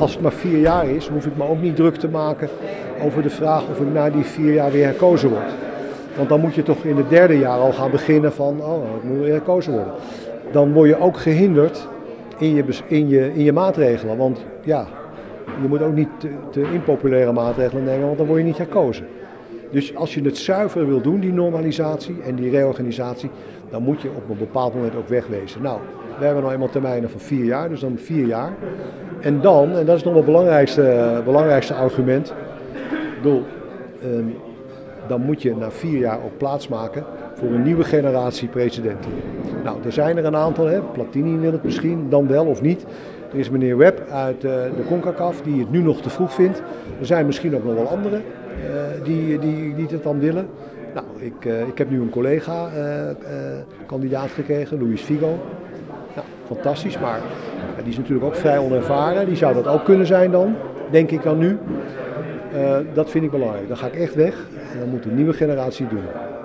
als het maar 4 jaar is, hoef ik me ook niet druk te maken over de vraag of ik na die 4 jaar weer herkozen word. Want dan moet je toch in het 3e jaar al gaan beginnen van, ik moet weer herkozen worden. Dan word je ook gehinderd in je maatregelen. Want ja, je moet ook niet te impopulaire maatregelen nemen, want dan word je niet herkozen. Dus als je het zuiver wil doen, die normalisatie en die reorganisatie, dan moet je op een bepaald moment ook wegwezen. Nou, we hebben nou eenmaal termijnen van 4 jaar, dus dan 4 jaar. En dan, en dat is nog wel het belangrijkste argument, dan moet je na 4 jaar ook plaatsmaken voor een nieuwe generatie presidenten. Nou, er zijn er een aantal, hè. Platini wil het misschien, dan wel of niet. Er is meneer Webb uit de CONCACAF die het nu nog te vroeg vindt. Er zijn misschien ook nog wel anderen die het dan willen. Nou, ik heb nu een collega kandidaat gekregen, Luis Figo. Nou, fantastisch, maar die is natuurlijk ook vrij onervaren. Die zou dat ook kunnen zijn dan, denk ik dan nu. Dat vind ik belangrijk. Dan ga ik echt weg en dan moet een nieuwe generatie doen.